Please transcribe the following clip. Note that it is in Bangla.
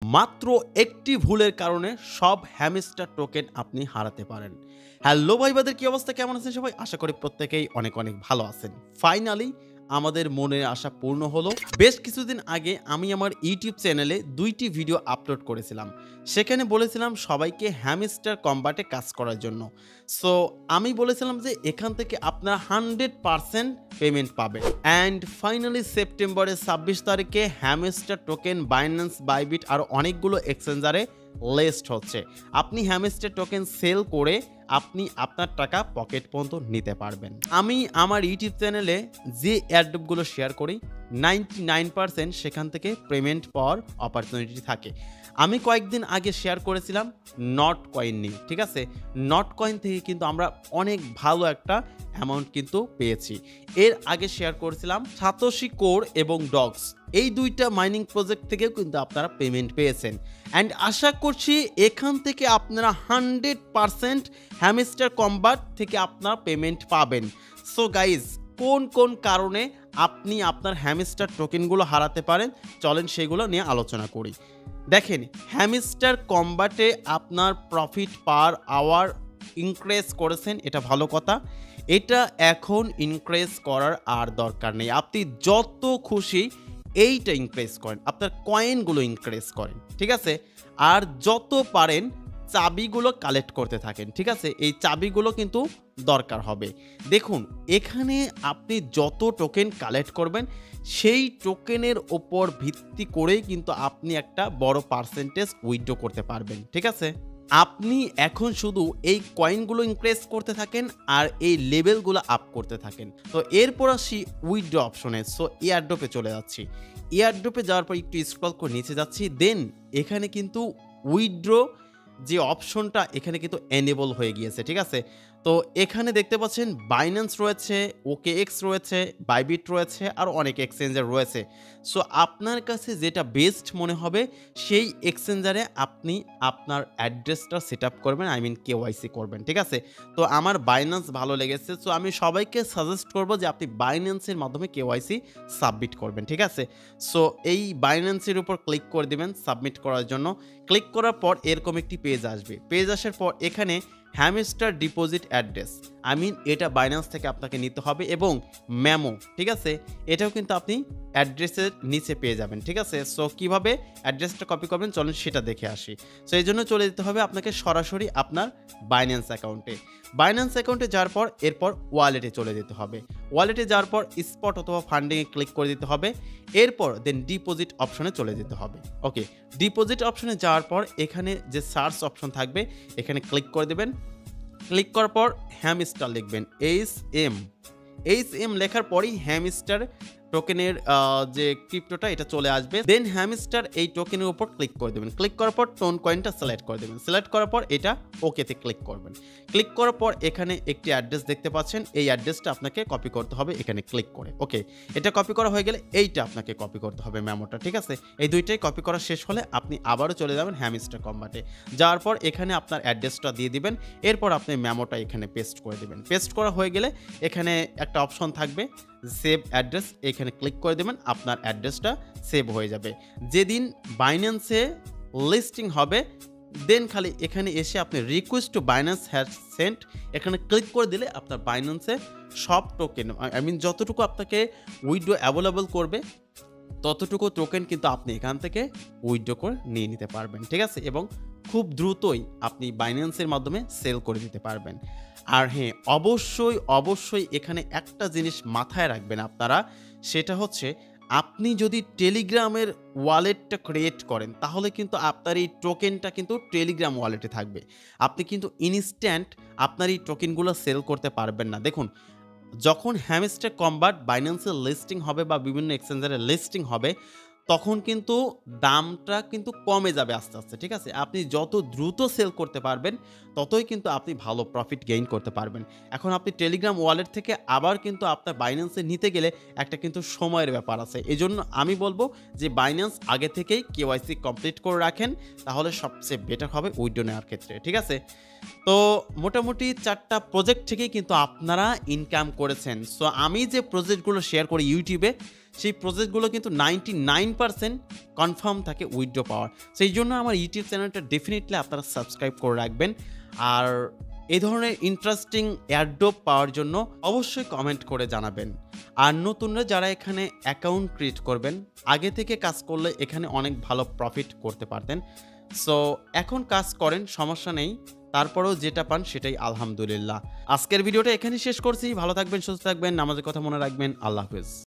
মাত্র একটি ভুলের কারণে সব হ্যামস্টার টোকেন আপনি হারাতে পারেন। হ্যালো ভাই ব্রাদার, কি অবস্থা, কেমন আছেন সবাই? আশা করি প্রত্যেকেই অনেক অনেক ভালো আছেন। ফাইনালি আমাদের মনের আশা পূর্ণ হলো। বেশ কিছুদিন আগে আমি আমার ইউটিউব চ্যানেলে ২টি ভিডিও আপলোড করেছিলাম। সেখানে বলেছিলাম সবাইকে হ্যামস্টার কম্বাটে কাজ করার জন্য। সো আমি বলেছিলাম যে এখান থেকে আপনারা 100% পেমেন্ট পাবেন। অ্যান্ড ফাইনালি সেপ্টেম্বরের ২৬ তারিখে হ্যামস্টার টোকেন বাইন্যান্স, বাইবিট আরও অনেকগুলো এক্সচেঞ্জারে লিস্ট হচ্ছে। আপনি হ্যামস্টার টোকেন সেল করে আপনি আপনার টাকা পকেট পর্যন্ত নিতে পারবেন। আমি আমার ইউটিউব চ্যানেলে যে অ্যাডগুলো শেয়ার করি 99% সেখান থেকে পেমেন্ট পাওয়ার অপরচুনিটি থাকে। আমি কয়েকদিন আগে শেয়ার করেছিলাম নট কয়েন নিয়ে, ঠিক আছে? নট কয়েন থেকে কিন্তু আমরা অনেক ভালো একটা অ্যামাউন্ট কিন্তু পেয়েছি। এর আগে শেয়ার করেছিলাম সাতোশি কোর এবং ডগস, এই দুইটা মাইনিং প্রজেক্ট থেকেও কিন্তু আপনারা পেমেন্ট পেয়েছেন। অ্যান্ড আশা করছি এখান থেকে আপনারা 100% হ্যামস্টার কম্বাট থেকে আপনারা পেমেন্ট পাবেন। সো গাইজ, কোন কোন কারণে আপনি আপনার হ্যামস্টার টোকেনগুলো হারাতে পারেন, চলেন সেগুলো নিয়ে আলোচনা করি। দেখেন, হ্যামস্টার কম্বাটে আপনার প্রফিট পার আওয়ার ইনক্রিজ করেছেন, এটা ভালো কথা। এটা এখন ইনক্রিজ করার আর দরকার নেই। আপনি যত খুশি এইটা ইনক্রিজ করেন, আপনার কয়েনগুলো ইনক্রিজ করেন, ঠিক আছে? আর যত পারেন চাবিগুলো কালেক্ট করতে থাকেন, ঠিক আছে? এই চাবিগুলো কিন্তু দরকার হবে। দেখুন, এখানে আপনি যত টোকেন কালেক্ট করবেন সেই টোকেনের ওপর ভিত্তি করেই কিন্তু আপনি একটা বড় পার্সেন্টেজ উইথড্র করতে পারবেন, ঠিক আছে? আপনি এখন শুধু এই কয়েনগুলো ইনক্রিজ করতে থাকেন আর এই লেভেলগুলো আপ করতে থাকেন। তো এরপর আসি উইথড্র অপশনে। সো এয়ারড্রপে চলে যাচ্ছি। এয়ারড্রপে যাওয়ার পর একটু স্ক্রল করে নিচে যাচ্ছি। দেন এখানে কিন্তু উইথড্র যে অপশনটা এখানে কিন্তু এনেবল হয়ে গিয়েছে, ঠিক আছে? তো এখানে দেখতে পাচ্ছেন বাইন্যান্স রয়েছে, OKX রয়েছে, বাইবিট রয়েছে, আর অনেক এক্সচেঞ্জার রয়েছে। সো আপনার কাছে যেটা বেস্ট মনে হবে সেই এক্সচেঞ্জারে আপনি আপনার অ্যাড্রেসটা সেট আপ করবেন, KYC করবেন, ঠিক আছে? তো আমার বাইন্যান্স ভালো লেগেছে। সো আমি সবাইকে সাজেস্ট করব যে আপনি বাইন্যান্সের মাধ্যমে KYC সাবমিট করবেন, ঠিক আছে? সো এই বাইন্যান্সের উপর ক্লিক করে দিবেন সাবমিট করার জন্য। ক্লিক করার পর এরকম একটি পেজ আসবে। পেজ আসার পর এখানে হ্যামস্টার ডিপোজিট অ্যাড্রেস, এটা বাইন্যান্স থেকে আপনাকে নিতে হবে, এবং মেমো, ঠিক আছে? এটাও কিন্তু আপনি অ্যাড্রেসের নিচে পেয়ে যাবেন, ঠিক আছে? সো কীভাবে অ্যাড্রেসটা কপি করবেন চলুন সেটা দেখে আসি। সো এই জন্য চলে যেতে হবে আপনাকে সরাসরি আপনার বাইন্যান্স অ্যাকাউন্টে। বাইন্যান্স অ্যাকাউন্টে যাওয়ার পর এরপর ওয়ালেটে চলে যেতে হবে। ওয়ালেটে যাওয়ার পর স্পট অথবা ফান্ডিংয়ে ক্লিক করে দিতে হবে। এরপর দেন ডিপোজিট অপশনে চলে যেতে হবে। ওকে, ডিপোজিট অপশনে যাওয়ার পর এখানে যে সার্চ অপশন থাকবে এখানে ক্লিক করে দেবেন। ক্লিক করার পর হ্যামস্টার লিখবেন, HM লেখার পরই হ্যামস্টার টোকেনের যে ক্রিপ্টোটা এটা চলে আসবে। দেন হ্যামস্টার এই টোকেনের উপর ক্লিক করে দেবেন। ক্লিক করার পর টোন কয়েনটা সিলেক্ট করে দেবেন। সিলেক্ট করার পর এটা ওকেতে ক্লিক করবেন। ক্লিক করার পর এখানে একটি অ্যাড্রেস দেখতে পাচ্ছেন, এই অ্যাড্রেসটা আপনাকে কপি করতে হবে এখানে ক্লিক করে। ওকে, এটা কপি করা হয়ে গেলে এইটা আপনাকে কপি করতে হবে, মেমোটা, ঠিক আছে? এই দুইটাই কপি করা শেষ হলে আপনি আবারও চলে যাবেন হ্যামস্টার কম্বাটে। যাওয়ার পর এখানে আপনার অ্যাড্রেসটা দিয়ে দিবেন। এরপর আপনি মেমোটা এখানে পেস্ট করে দেবেন। পেস্ট করা হয়ে গেলে এখানে একটা অপশন থাকবে সেভ অ্যাড্রেস, এখানে ক্লিক করে দেবেন, আপনার অ্যাড্রেসটা সেভ হয়ে যাবে। যেদিন বাইন্যান্সে লিস্টিং হবে দেন খালি এখানে এসে আপনি request to Binance has sent এখানে ক্লিক করে দিলে আপনার বাইন্যান্সে সব টোকেন, যতটুকু আপনাকে উইথড্র অ্যাভেলেবল করবে ততটুকু টোকেন কিন্তু আপনি এখান থেকে উইথড্র করে নিয়ে নিতে পারবেন, ঠিক আছে? এবং খুব দ্রুতই আপনি বাইন্যান্সের মাধ্যমে সেল করে দিতে পারবেন। আর হ্যাঁ, অবশ্যই এখানে একটা জিনিস মাথায় রাখবেন আপনারা, সেটা হচ্ছে আপনি যদি টেলিগ্রামের ওয়ালেটটা ক্রিয়েট করেন তাহলে কিন্তু আপনার এই টোকেনটা কিন্তু টেলিগ্রাম ওয়ালেটে থাকবে। আপনি কিন্তু ইনস্ট্যান্ট আপনার এই টোকেনগুলো সেল করতে পারবেন না। দেখুন, যখন হ্যামস্টার কম্বাট বাইন্যান্সের লিস্টিং হবে বা বিভিন্ন এক্সচেঞ্জারে লিস্টিং হবে তখন কিন্তু দামটা কিন্তু কমে যাবে আস্তে আস্তে, ঠিক আছে? আপনি যত দ্রুত সেল করতে পারবেন ততই কিন্তু আপনি ভালো প্রফিট গেইন করতে পারবেন। এখন আপনি টেলিগ্রাম ওয়ালেট থেকে আবার কিন্তু আপনার বাইন্যান্সে নিতে গেলে একটা কিন্তু সময়ের ব্যাপার আছে। এজন্য আমি বলবো যে বাইন্যান্স আগে থেকেই KYC কমপ্লিট করে রাখেন, তাহলে সবচেয়ে বেটার হবে উইথড্র নেওয়ার ক্ষেত্রে, ঠিক আছে? তো মোটামুটি 4টা প্রজেক্ট থেকেই কিন্তু আপনারা ইনকাম করেছেন। সো আমি যে প্রজেক্টগুলো শেয়ার করি ইউটিউবে সেই প্রজেক্টগুলো কিন্তু 99% কনফার্ম থাকে উইথড্র পাওয়ার। সেই জন্য আমার ইউটিউব চ্যানেলটা ডেফিনিটলি আপনারা সাবস্ক্রাইব করে রাখবেন। আর এই ধরনের ইন্টারেস্টিং এয়ারড্রপ পাওয়ার জন্য অবশ্যই কমেন্ট করে জানাবেন। আর নতুনরা যারা এখানে অ্যাকাউন্ট ক্রিয়েট করবেন, আগে থেকে কাজ করলে এখানে অনেক ভালো প্রফিট করতে পারতেন। সো এখন কাজ করেন, সমস্যা নেই। তারপরেও যেটা পান সেটাই আলহামদুলিল্লাহ। আজকের ভিডিওটা এখানেই শেষ করছি। ভালো থাকবেন, সুস্থ থাকবেন, নামাজের কথা মনে রাখবেন। আল্লাহ হাফেজ।